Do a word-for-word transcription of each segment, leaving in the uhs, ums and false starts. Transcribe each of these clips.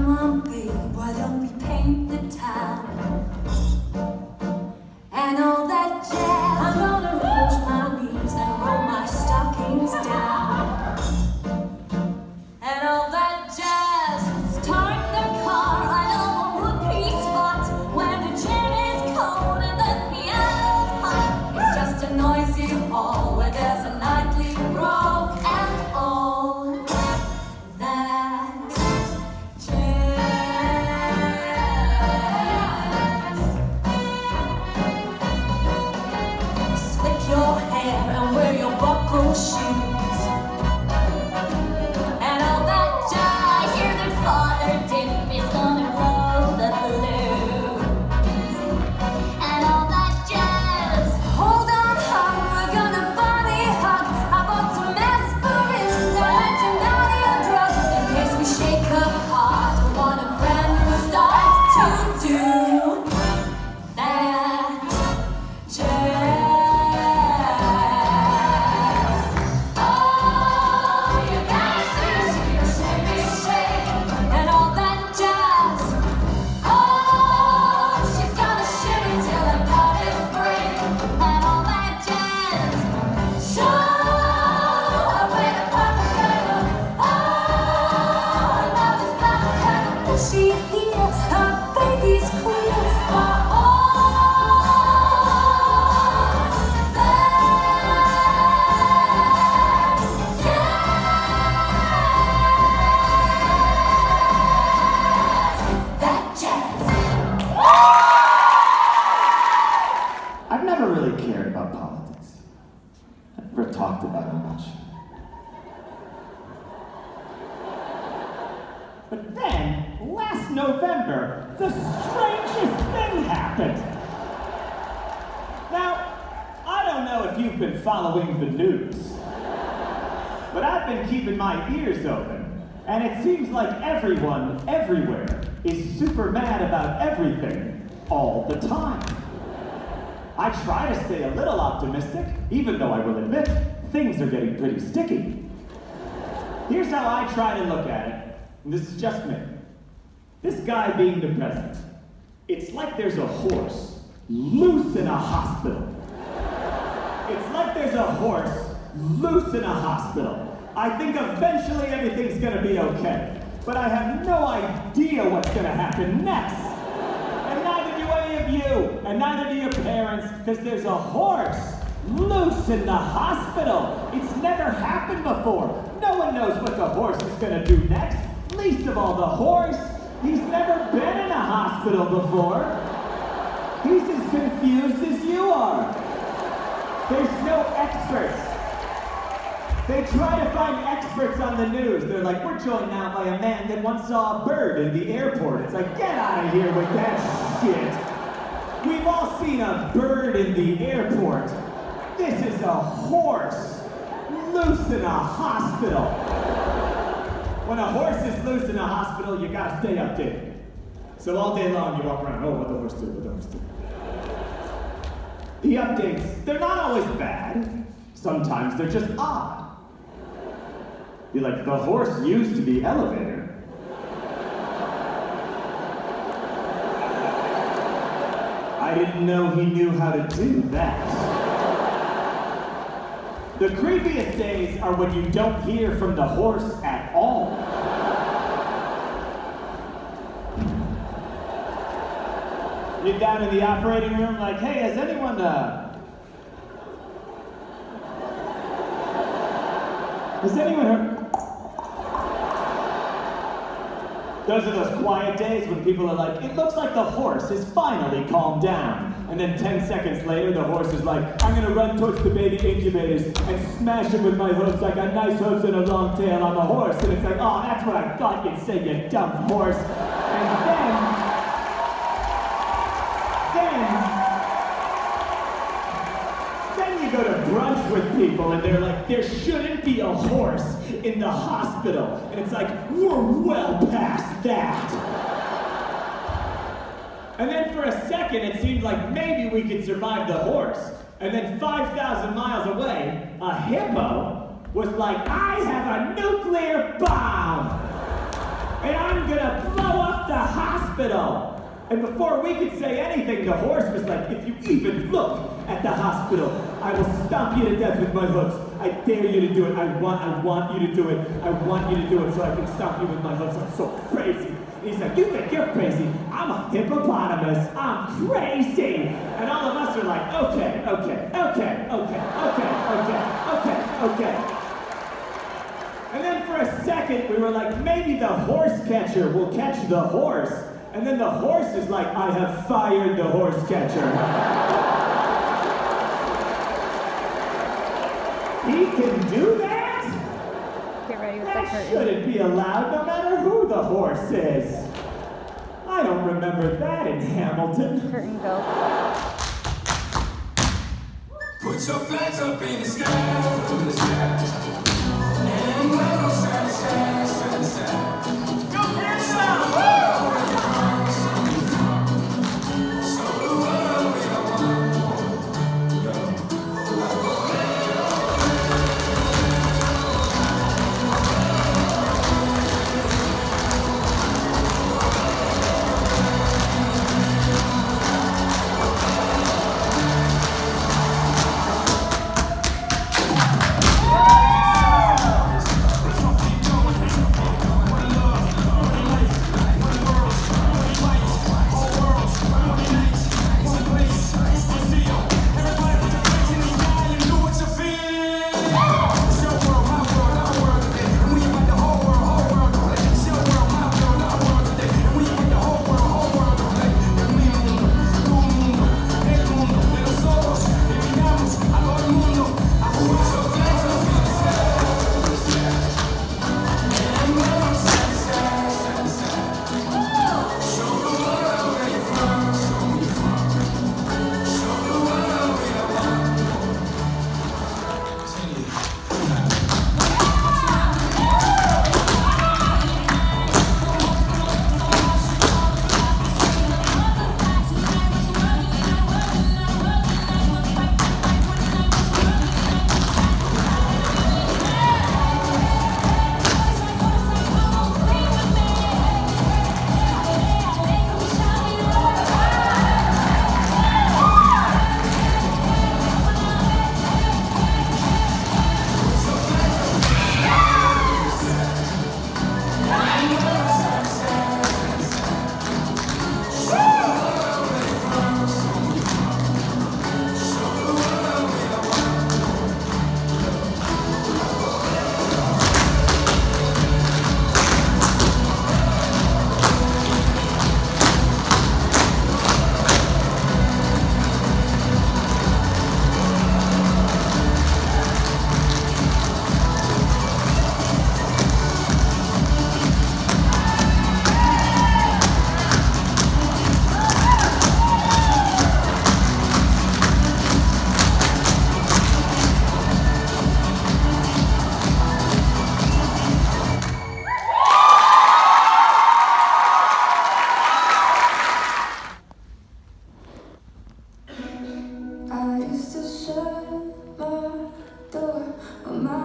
Come on, babe, why don't we paint the town? And all that jazz. I'm gonna rouge my knees and roll my stockings down. And all that jazz. Start the car. I know a whoopee spot where the gin is cold and the piano's hot. It's just a noisy hall where there's a nightly roll and all that jazz. Slick your hair and wear your buckle shoes. And all that jazz. I hear that Father Dip is gonna blow the blues. And all that jazz. Hold on, hon, we're gonna bunny hug. I bought some aspirin, don't you know your drug in case we shake apart. I want a brand new start to do that jazz. Oh, you gotta see, shake me, shake, and all that jazz. Oh, she's gonna shimmy till her bodies break, and all that jazz. Show her where the purple girl. Oh, love is purple girl. Is she here? Her baby's queer. Oh, that jazz. I've never really cared about politics. I've never talked about it much. But then, last November, the strangest thing happened. Now, I don't know if you've been following the news, but I've been keeping my ears open, and it seems like everyone, everywhere, is super mad about everything, all the time. I try to stay a little optimistic, even though I will admit, things are getting pretty sticky. Here's how I try to look at it, and this is just me. This guy being the president, it's like there's a horse loose in a hospital. It's like there's a horse loose in a hospital. I think eventually everything's gonna be okay, but I have no idea what's gonna happen next. And neither do any of you, and neither do your parents, because there's a horse loose in the hospital. It's never happened before. No one knows what the horse is gonna do next, least of all the horse. He's never been in a hospital before. He's as confused as you are. There's no experts. They try to find experts on the news. They're like, we're joined now by a man that once saw a bird in the airport. It's like, get out of here with that shit. We've all seen a bird in the airport. This is a horse loose in a hospital. When a horse is loose in a hospital, you gotta stay updated. So all day long you walk around, oh, what the horse did, what the horse did. The updates, they're not always bad. Sometimes they're just odd. You're like, the horse used to be elevator. I didn't know he knew how to do that. The creepiest days are when you don't hear from the horse at all. You're down in the operating room like, hey, has anyone, uh... Has anyone heard... Those are those quiet days when people are like, it looks like the horse has finally calmed down. And then ten seconds later, the horse is like, I'm gonna run towards the baby incubators and smash him with my hooves. I got nice hooves and a long tail on the horse. And it's like, oh, that's what I thought you'd say, you dumb horse. And then, then, then you go to brunch with people and they're like, there shouldn't be a horse in the hospital. And it's like, we're well past that. And then for a second, it seemed like maybe we could survive the horse. And then five thousand miles away, a hippo was like, I have a nuclear bomb! And I'm gonna blow hospital. And before we could say anything, the horse was like, if you even look at the hospital, I will stomp you to death with my hooves. I dare you to do it. I want, I want you to do it. I want you to do it so I can stomp you with my hooves. I'm so crazy. And he's like, you think you're crazy? I'm a hippopotamus. I'm crazy. And all of us are like, okay, okay, okay, okay, okay, okay, okay, okay. And then for a second, we were like, maybe the horse catcher will catch the horse. And then the horse is like, I have fired the horse catcher. He can do that? Get ready with That the curtain. shouldn't be allowed no matter who the horse is. I don't remember that in Hamilton. Curtain go. Put your flags up in the sky, up in the sky. And wave them side to side, side to side. Go Canada! Show the world we are one.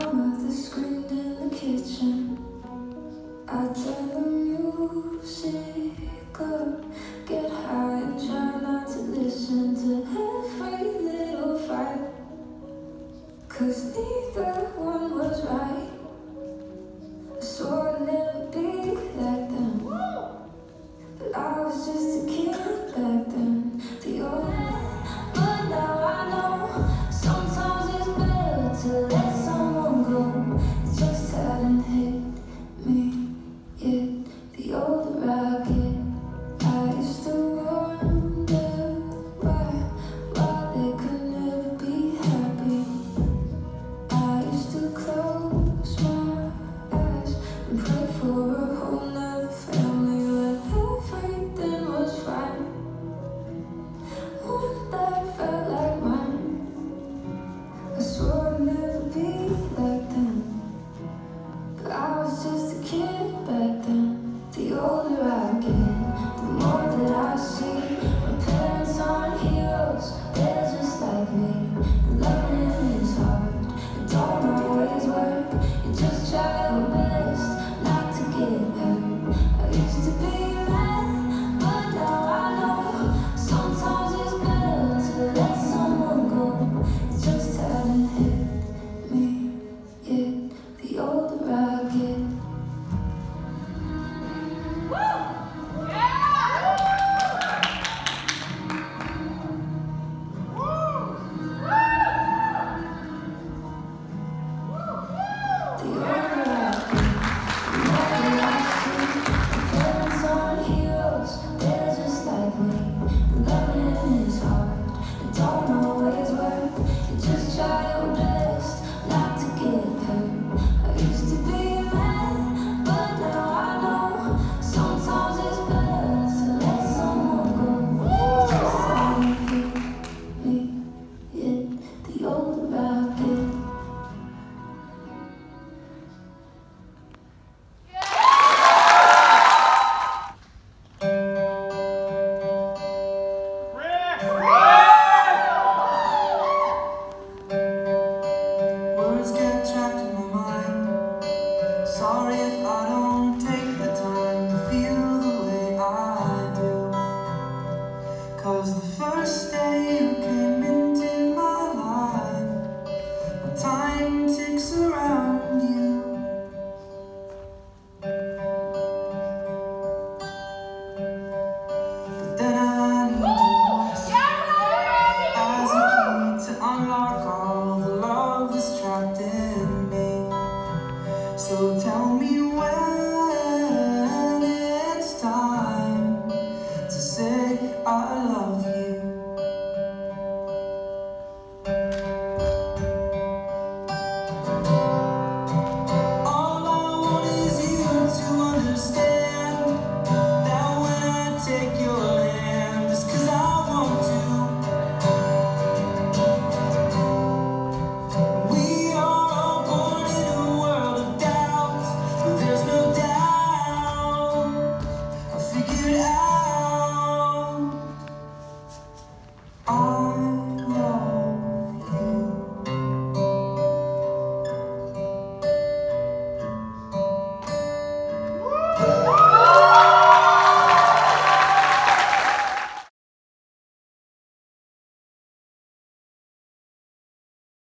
I turn the music